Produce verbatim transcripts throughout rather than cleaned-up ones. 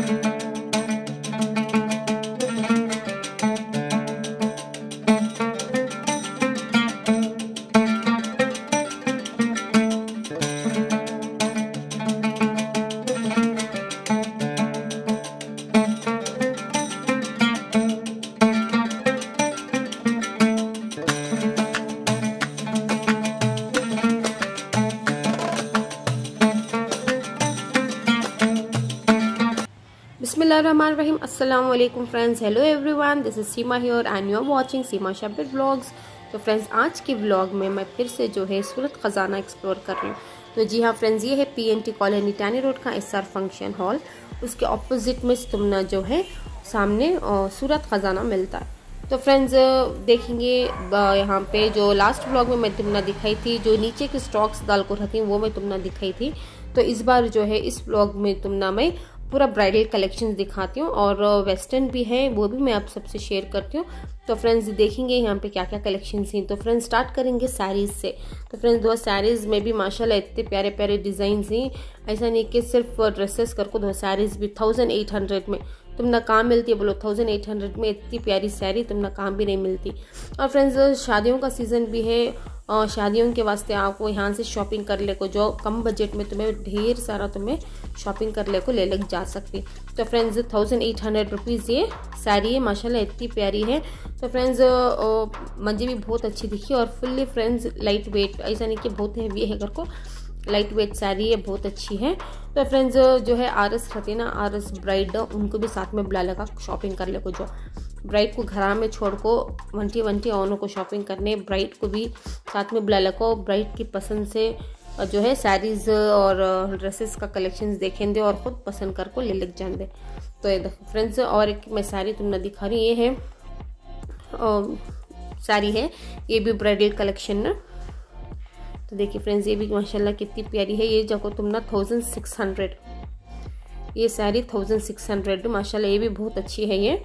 बिस्मिल्लाहिर्रहमानिर्रहीम। अस्सलाम वालेकुम friends, hello everyone, this is Seema here and you are watching Seema Shabbir vlogs. तो फ्रेंड्स, आज के व्लॉग में मैं फिर से जो है सूरत ख़जाना एक्सप्लोर कर रही हूँ। तो जी हाँ फ्रेंड्स, ये है पीएनटी कॉलोनी टैनी रोड का एसआर फंक्शन हॉल। उसके ऑपोजिट में तुमना जो है सामने सूरत ख़जाना मिलता है। तो फ्रेंड्स देखेंगे यहाँ पे जो लास्ट व्लॉग में मैं तुमना दिखाई थी, जो नीचे के स्टॉक्स दाल को रखी वो मैं तुमना दिखाई थी। तो इस बार जो है इस व्लॉग में तुमना मैं पूरा ब्राइडल कलेक्शंस दिखाती हूँ और वेस्टर्न भी है, वो भी मैं आप सबसे शेयर करती हूँ। तो फ्रेंड्स देखेंगे यहाँ पे क्या क्या कलेक्शंस हैं। तो फ्रेंड्स स्टार्ट करेंगे साड़ीज़ से। तो फ्रेंड्स दो साड़ीज़ में भी माशाल्लाह इतने प्यारे प्यारे डिज़ाइन हैं। ऐसा नहीं कि सिर्फ ड्रेसेस करको दो साड़ीज़ भी थाउजेंड एट हंड्रेड में तुमना काम मिलती है। बोलो थाउजेंड एट हंड्रेड में इतनी प्यारी साड़ी तुमना काम भी नहीं मिलती। और फ्रेंड्स शादियों का सीज़न भी है और शादियों के वास्ते आपको यहाँ से शॉपिंग कर ले को, जो कम बजट में तुम्हें ढेर सारा तुम्हें शॉपिंग कर ले को ले लग जा सकती। तो friends thousand eight hundred rupees ये साड़ी है, माशाल्लाह इतनी प्यारी है। तो फ्रेंड्स मुझे भी बहुत अच्छी दिखी और फुल्ली फ्रेंड्स लाइट वेट, ऐसा नहीं कि बहुत हैवी है, घर को लाइट वेट साड़ी है, बहुत अच्छी है। तो फ्रेंड्स जो है आरस रहती है ना, आरस ब्राइड, उनको भी साथ में बुला लगा शॉपिंग कर ले को, जो ब्राइड को घर में छोड़ को वंटी वंटी औनों को शॉपिंग करने, ब्राइड को भी साथ में बुला लगा। ब्राइड की पसंद से जो है साड़ीज़ और ड्रेसेस का कलेक्शंस देखें दे और ख़ुद पसंद कर को ले लग जान दे। तो ये देखो फ्रेंड्स, और एक मैं साड़ी तुमने दिखा रही, ये है साड़ी है, ये भी ब्राइडल कलेक्शन ना। तो देखिए फ्रेंड्स, ये भी माशाल्लाह कितनी प्यारी है। ये जगह तुमना थाउजेंड सिक्स हंड्रेड, ये साड़ी थाउजेंड सिक्स हंड्रेड माशाल्लाह, ये भी बहुत अच्छी है ये।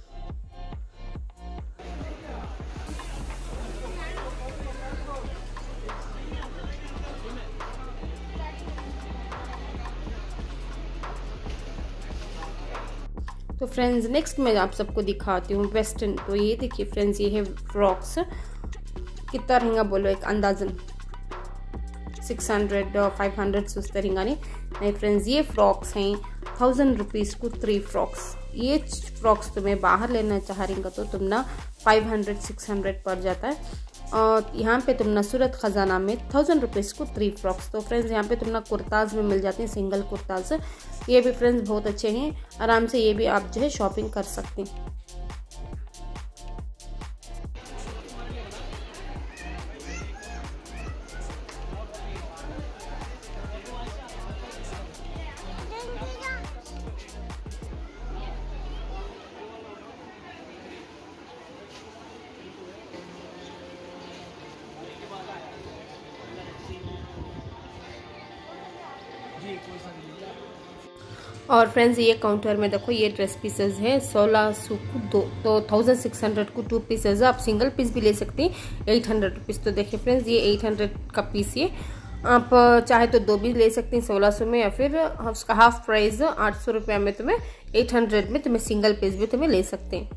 तो फ्रेंड्स नेक्स्ट मैं आप सबको दिखाती हूँ वेस्टर्न। तो ये देखिए फ्रेंड्स, ये है फ्रॉक्स, कितना रहेगा बोलो, एक अंदाजन सिक्स हंड्रेड फाइव हंड्रेड से उस तरीका नहीं नहीं फ्रेंड्स, ये फ्रॉक्स हैं थाउजेंड रुपीज़ को थ्री फ्रॉक्स। ये फ्रॉक्स तुम्हें बाहर लेना चाह रही तो तुम ना फाइव हंड्रेड सिक्स हंड्रेड पड़ जाता है। और यहाँ पे तुम ना सूरत ख़जाना में थाउजेंड रुपीज़ को थ्री फ्रॉक्स। तो फ्रेंड्स यहाँ पे तुम ना कुर्ताज़ में मिल जाते हैं, सिंगल कुर्ताज़, ये भी फ्रेंड्स बहुत अच्छे हैं, आराम से ये भी आप जो है शॉपिंग कर सकते हैं। और फ्रेंड्स ये काउंटर में देखो, ये ड्रेस पीसेस है सोलह सौ को दो, तो थाउजेंड सिक्स हंड्रेड को टू पीसेज है। आप सिंगल पीस भी ले सकते हैं एट हंड्रेड रुपीज़। तो देखिए फ्रेंड्स, ये एट हंड्रेड का पीस, ये आप चाहे तो दो भी ले सकते हैं सोलह सौ में, या फिर उसका हाफ प्राइस आठ सौ रुपया में तुम्हें एट हंड्रेड में तुम्हें सिंगल पीस भी तुम्हें ले सकते हैं।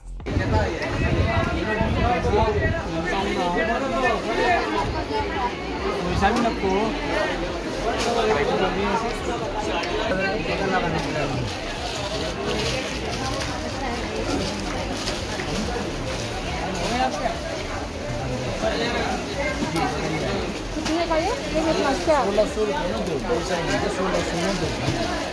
कितने का ये? ये कितना क्या? सोलह सौ रुपये में दो, पैसा नहीं, सोलह सौ में दो।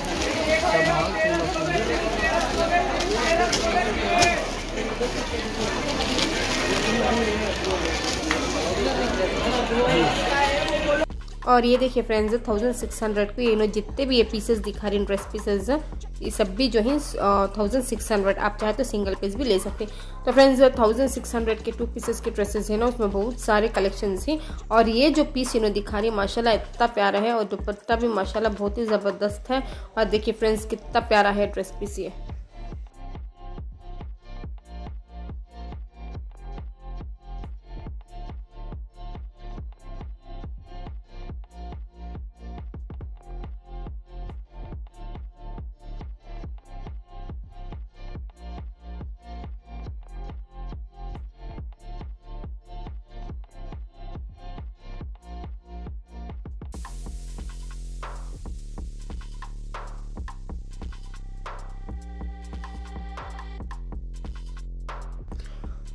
और ये देखिए फ्रेंड्स, थाउजेंड सिक्स हंड्रेड को ये जितने भी ये पीसेस दिखा रही हैं, ड्रेस पीसेस, ये सब भी जो है थाउजेंड सिक्स हंड्रेड। आप चाहे तो सिंगल पीस भी ले सकते हैं। तो फ्रेंड्स थाउजेंड सिक्स हंड्रेड के टू पीसेस के ड्रेसेस है ना, उसमें बहुत सारे कलेक्शंस हैं। और ये जो पीस इन्होंने दिखा रही है माशाल्लाह इतना प्यारा है, और दुपट्टा भी माशाल्लाह बहुत ही ज़बरदस्त है। और देखिए फ्रेंड्स कितना प्यारा है ड्रेस पीस ये।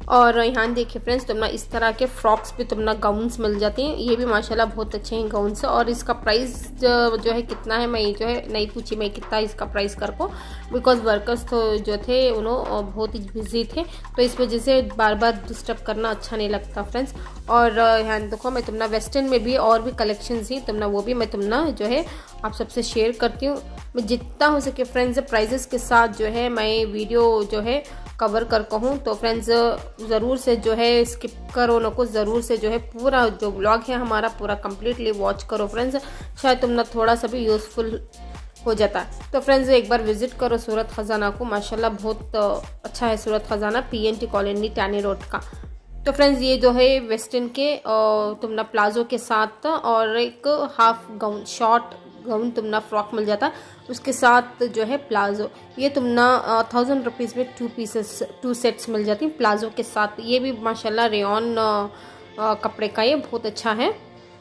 और यहाँ देखिए फ्रेंड्स, तुम ना इस तरह के फ्रॉक्स पे तुम ना गाउन्स मिल जाते हैं। ये भी माशाल्लाह बहुत अच्छे हैं गाउन्स। और इसका प्राइस जो है कितना है, मैं जो है नहीं पूछी मैं कितना इसका प्राइस कर को, बिकॉज वर्कर्स तो जो थे उन्होंने बहुत ही बिजी थे, तो इस वजह से बार बार डिस्टर्ब करना अच्छा नहीं लगता फ्रेंड्स। और यहाँ देखो मैं तुम ना वेस्टर्न में भी और भी कलेक्शन ही तुम ना वो भी मैं तुम ना जो है आप सबसे शेयर करती हूँ। मैं जितना हो सके फ्रेंड्स प्राइजेस के साथ जो है मैं वीडियो जो है कवर कर कहूँ, तो फ्रेंड्स ज़रूर से जो है स्किप करो ना को, ज़रूर से जो है पूरा जो ब्लॉग है हमारा पूरा कम्प्लीटली वॉच करो फ्रेंड्स, शायद तुम ना थोड़ा सा भी यूज़फुल हो जाता है। तो फ्रेंड्स एक बार विजिट करो सूरत ख़जाना को, माशाल्लाह बहुत अच्छा है सूरत ख़जाना, पीएनटी कॉलोनी टैनी रोड का। तो फ्रेंड्स ये जो है वेस्टर्न के तुम ना प्लाजो के साथ और एक हाफ गाउन शॉर्ट गाउन तुम ना फ्रॉक मिल जाता है, उसके साथ जो है प्लाजो, ये तुम ना थाउजेंड रुपीज़ में टू पीसेस टू सेट्स मिल जाती हैं प्लाजो के साथ। ये भी माशाल्लाह रेयॉन कपड़े का ये बहुत अच्छा है।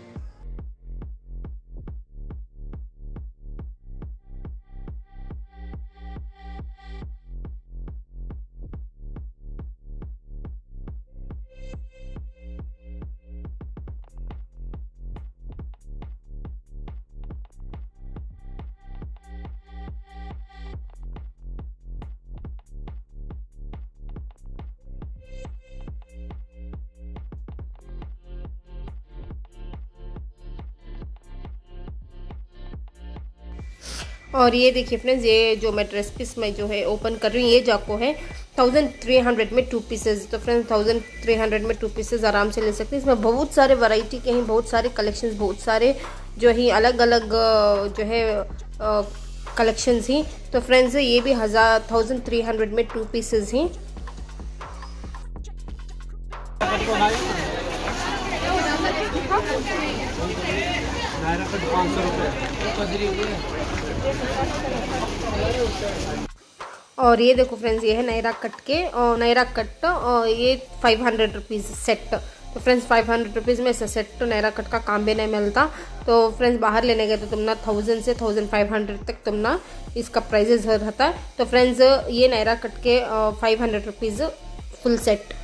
और ये देखिए फ्रेंड्स, ये जो मैं ड्रेस पीस में जो है ओपन कर रही हूँ, ये जाको है थाउजेंड थ्री हंड्रेड में टू पीसेज। तो फ्रेंड्स थाउजेंड थ्री हंड्रेड में टू पीसेज आराम से ले सकते हैं। इसमें बहुत सारे वैरायटी के हैं, बहुत सारे कलेक्शंस, बहुत सारे जो ही अलग अलग जो है कलेक्शंस ही। तो फ्रेंड्स ये भी हज़ार थाउजेंड थ्री हंड्रेड में टू पीसेज ही। और ये देखो फ्रेंड्स, ये है नायरा कट के और नायरा कट और ये फाइव हंड्रेड रुपीज़ सेट। तो फ्रेंड्स फाइव हंड्रेड रुपीज़ में ऐसा सेट तो नायरा कट का काम भी नहीं मिलता। तो फ्रेंड्स बाहर लेने गए तो तुम ना थाउजेंड से थाउजेंड फाइव हंड्रेड तक तुम ना इसका प्राइजेस रहता है। तो फ्रेंड्स ये नायरा कट के five hundred rupees full set.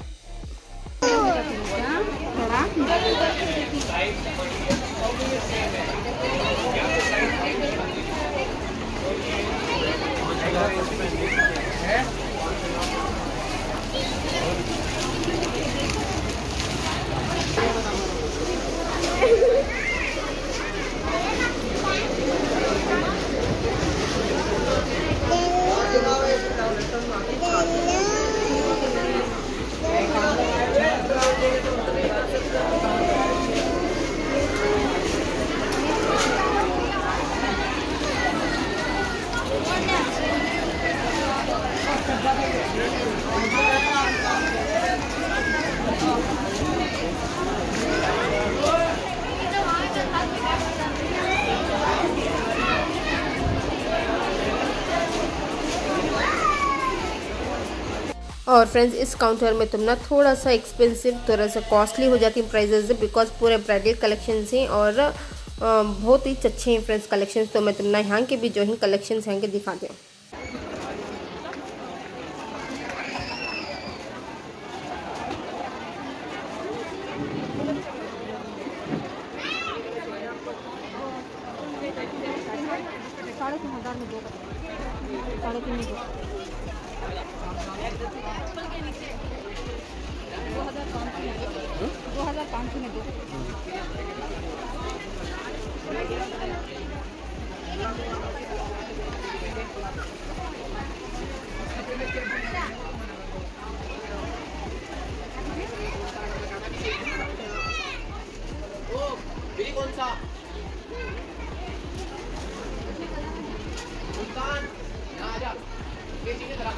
और फ्रेंड्स इस काउंटर में तुम ना थोड़ा सा एक्सपेंसिव, थोड़ा सा कॉस्टली हो जाती है प्राइजेस, बिकॉज पूरे ब्राइडल कलेक्शंस हैं और बहुत ही अच्छे हैं फ्रेंड्स कलेक्शंस। तो मैं तुम ना यहाँ के भी जो है कलेक्शंस यहाँ के दिखाते हैं। साढ़े तीन हज़ार में दो साढ़े तीन में दो दो हज़ार पाँच सौ में दो हज़ार पाँच सौ में दो कौन सा सुल्तान यहाँ आ जा, ये चीजें जरा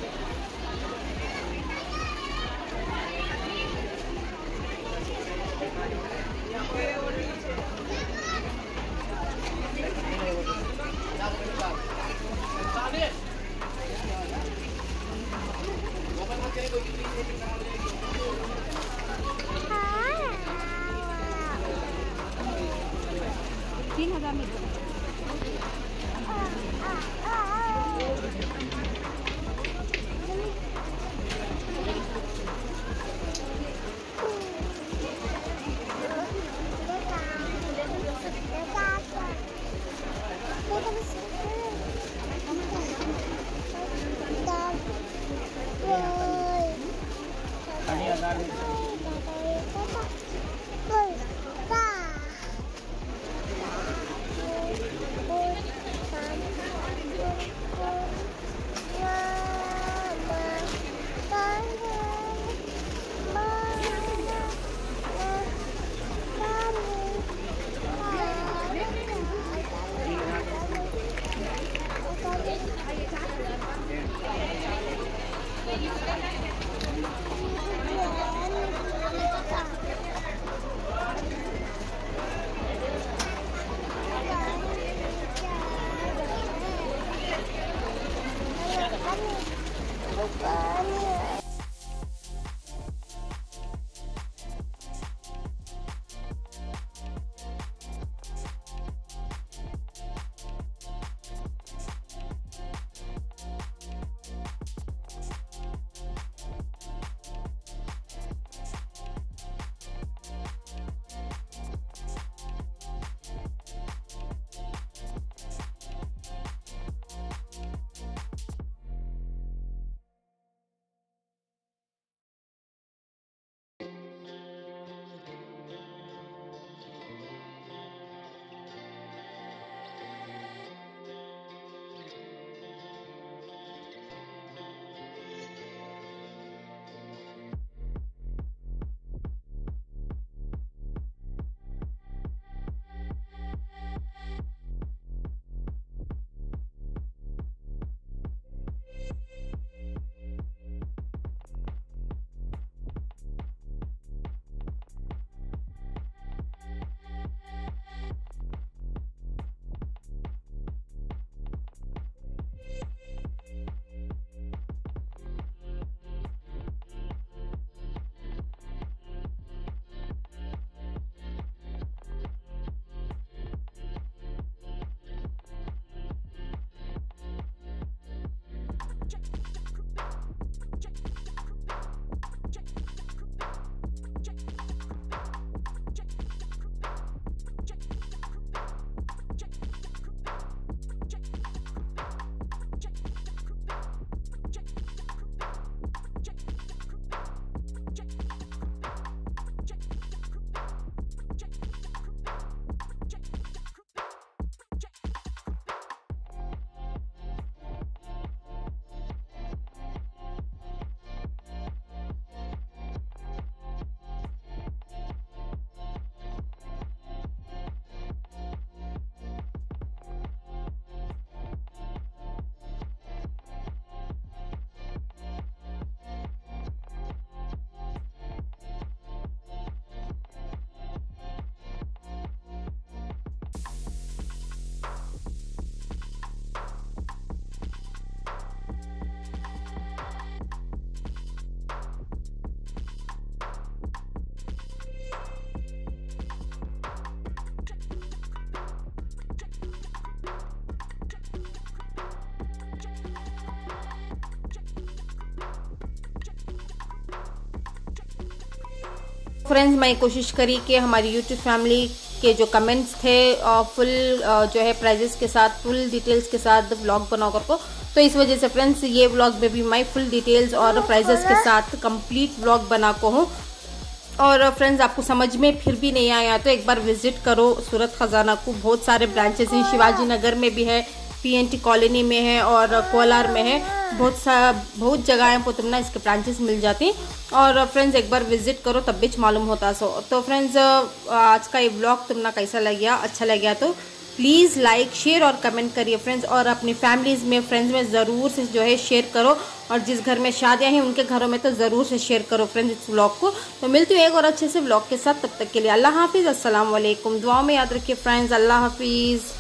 फ्रेंड्स मैं कोशिश करी कि हमारी यूट्यूब फैमिली के जो कमेंट्स थे फुल जो है प्राइजेस के साथ, फुल डिटेल्स के साथ व्लॉग बनाओ कर को, तो इस वजह से फ्रेंड्स ये व्लॉग में भी मैं फुल डिटेल्स और प्राइजेस के साथ कंप्लीट व्लॉग बना को हूँ। और फ्रेंड्स आपको समझ में फिर भी नहीं आया तो एक बार विजिट करो सूरत खजाना को। बहुत सारे ब्रांचेस हैं, शिवाजी नगर में भी है, पीएनटी कॉलोनी में है और कोलार में है, बहुत सा बहुत जगह है पर तुमने इसके ब्रांचेस मिल जाती। और फ्रेंड्स एक बार विजिट करो तब भी मालूम होता सो। तो फ्रेंड्स आज का ये ब्लॉग तुमने कैसा लगा, अच्छा लगा तो प्लीज़ लाइक शेयर और कमेंट करिए फ्रेंड्स, और अपनी फैमिलीज़ में फ्रेंड्स में ज़रूर से जो है शेयर करो, और जिस घर में शादियां हैं उनके घरों में तो ज़रूर से शेयर करो फ्रेंड्स इस व्लॉग को। तो मिलती हूँ एक और अच्छे से व्लॉग के साथ, तब तक के लिए अल्लाह हाफिज़, अस्सलाम वालेकुम। दुआ में याद रखिए फ्रेंड्स, अल्लाह हाफिज़।